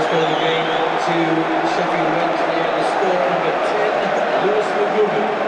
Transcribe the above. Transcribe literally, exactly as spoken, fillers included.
goal again to Sheffield Wednesday, and the score number ten, Lewis McGugan.